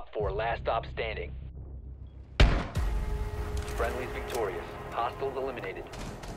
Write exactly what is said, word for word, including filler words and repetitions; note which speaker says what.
Speaker 1: Op four, last stop standing. Friendly's victorious. Hostiles eliminated.